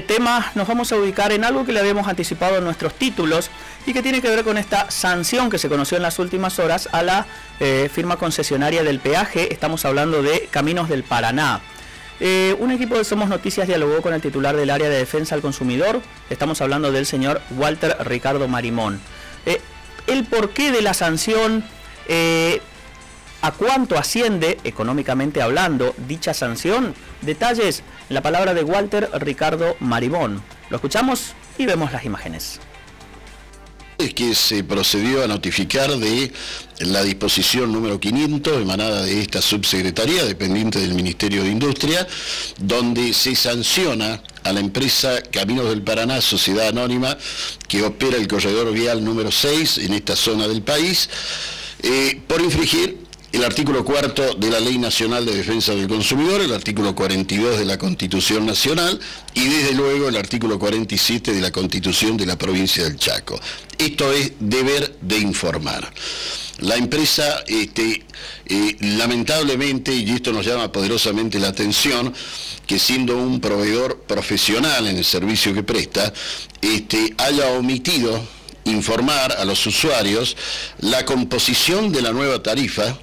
tema nos vamos a ubicar en algo que le habíamos anticipado en nuestros títulos y que tiene que ver con esta sanción que se conoció en las últimas horas a la firma concesionaria del peaje. Estamos hablando de Caminos del Paraná. Un equipo de Somos Noticias dialogó con el titular del área de defensa al consumidor. Estamos hablando del señor Walter Ricardo Marimón. El porqué de la sanción, a cuánto asciende, económicamente hablando, dicha sanción. Detalles en la palabra de Walter Ricardo Marimón. Lo escuchamos y vemos las imágenes. Es que se procedió a notificar de la disposición número 500 emanada de esta subsecretaría dependiente del Ministerio de Industria, donde se sanciona a la empresa Caminos del Paraná, sociedad anónima, que opera el corredor vial número 6 en esta zona del país, por infringir el artículo 4 de la Ley Nacional de Defensa del Consumidor, el artículo 42 de la Constitución Nacional y desde luego el artículo 47 de la Constitución de la provincia del Chaco. Esto es deber de informar. La empresa, lamentablemente, y esto nos llama poderosamente la atención, que siendo un proveedor profesional en el servicio que presta, haya omitido informar a los usuarios la composición de la nueva tarifa,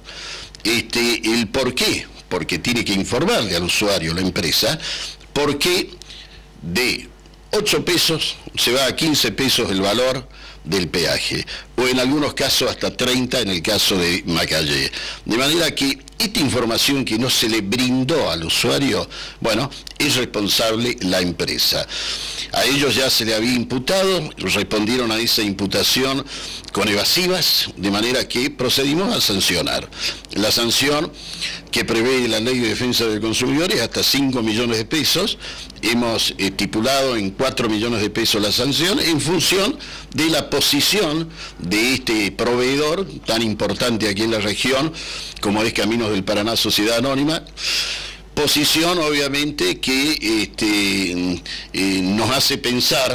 el por qué, porque tiene que informarle al usuario, la empresa, por qué de 8 pesos se va a 15 pesos el valor del peaje, o en algunos casos hasta 30 en el caso de Macayé. De manera que esta información que no se le brindó al usuario, bueno, es responsable la empresa. A ellos ya se le había imputado, respondieron a esa imputación con evasivas, de manera que procedimos a sancionar. La sanción que prevé la Ley de Defensa del Consumidor es hasta 5 millones de pesos. Hemos estipulado en 4 millones de pesos la sanción en función de la posición de este proveedor tan importante aquí en la región como es Caminos del Paraná, sociedad anónima. Posición obviamente que nos hace pensar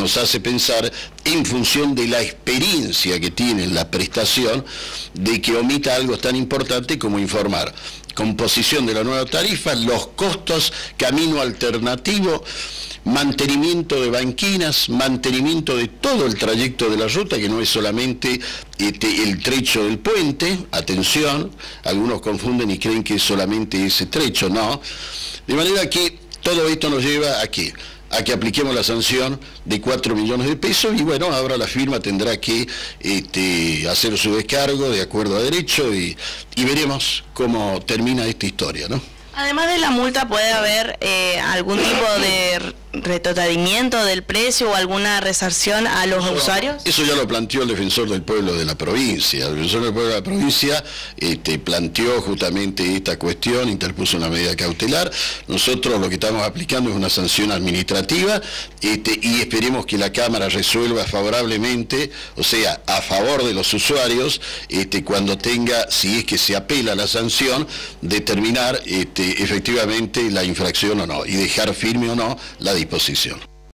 en función de la experiencia que tiene en la prestación, de que omita algo tan importante como informar composición de la nueva tarifa, los costos, camino alternativo, mantenimiento de banquinas, mantenimiento de todo el trayecto de la ruta, que no es solamente el trecho del puente. Atención, algunos confunden y creen que es solamente ese trecho, no. De manera que todo esto nos lleva a que apliquemos la sanción de 4 millones de pesos y bueno, ahora la firma tendrá que hacer su descargo de acuerdo a derecho y veremos cómo termina esta historia, ¿no? Además de la multa, ¿puede haber algún tipo de retrotraimiento del precio o alguna resarción a los usuarios? Eso ya lo planteó el defensor del pueblo de la provincia. El defensor del pueblo de la provincia planteó justamente esta cuestión, interpuso una medida cautelar. Nosotros lo que estamos aplicando es una sanción administrativa y esperemos que la Cámara resuelva favorablemente, o sea, a favor de los usuarios, cuando tenga, si es que se apela a la sanción, determinar efectivamente la infracción o no y dejar firme o no la disposición.